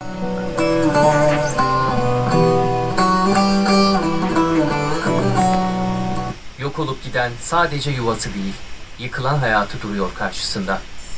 Yok olup giden sadece yuvası değil, yıkılan hayatı duruyor karşısında.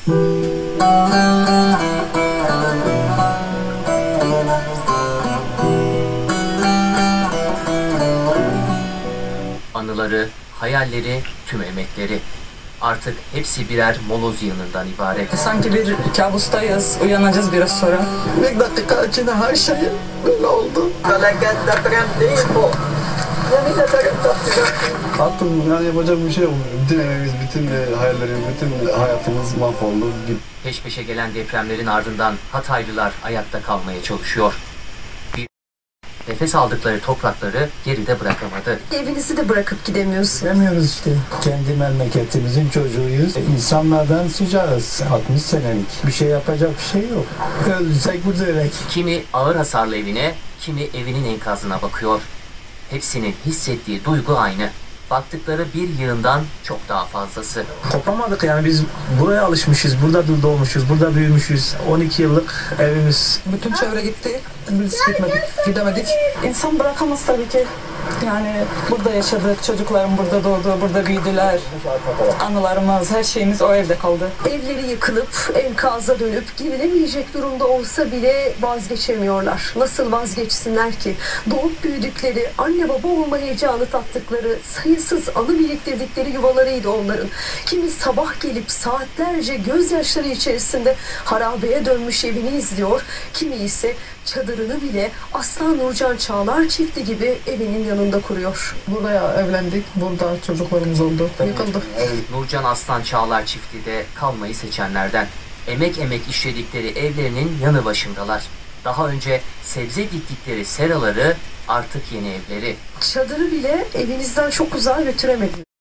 Anıları, hayalleri, tüm emekleri. Artık hepsi birer moloz yığınından ibaret. Sanki bir kabustayız, uyanacağız biraz sonra. Bir dakika içinde her şey böyle oldu. Felaket deprem değil bu. Yemin ederim deprem. Artık yani yapacak bir şey yok. Bütün evimiz, bütün hayallerimiz, bütün hayatımız mahvoldu. Peş peşe gelen depremlerin ardından Hataylılar ayakta kalmaya çalışıyor. Nefes aldıkları toprakları geride bırakamadı. Evinizi de bırakıp gidemiyorsun. Gidemiyoruz işte. Kendi memleketimizin çocuğuyuz. İnsanlardan sıcağız. 60 senelik. Bir şey yapacak bir şey yok. Öldürsek burada ölek. Kimi ağır hasarlı evine, kimi evinin enkazına bakıyor. Hepsinin hissettiği duygu aynı. Baktıkları bir yığından çok daha fazlası. Kopamadık yani, biz buraya alışmışız, burada doğmuşuz, burada büyümüşüz. 12 yıllık evimiz. Bütün çevre gitti, biz gitmedik, gidemedik. İnsan bırakamaz tabii ki. Yani burada yaşadık, çocuklarım burada doğdu, burada büyüdüler. Anılarımız, her şeyimiz o evde kaldı. Evleri yıkılıp enkaza dönüp girilemeyecek durumda olsa bile vazgeçemiyorlar. Nasıl vazgeçsinler ki? Doğup büyüdükleri, anne baba olma heyecanı tattıkları, sayısız anı biriktirdikleri yuvalarıydı onların. Kimi sabah gelip saatlerce gözyaşları içerisinde harabeye dönmüş evini izliyor, kimi ise çadırını bile Aslan Nurcan Çağlar çifti gibi evinin yanında kuruyor. Burada evlendik, burada çocuklarımız oldu, yıkıldı. Nurcan Aslan Çağlar çifti de kalmayı seçenlerden. Emek işledikleri evlerinin yanı başındalar. Daha önce sebze diktikleri seraları artık yeni evleri. Çadırı bile evinizden çok uzağa götüremediniz.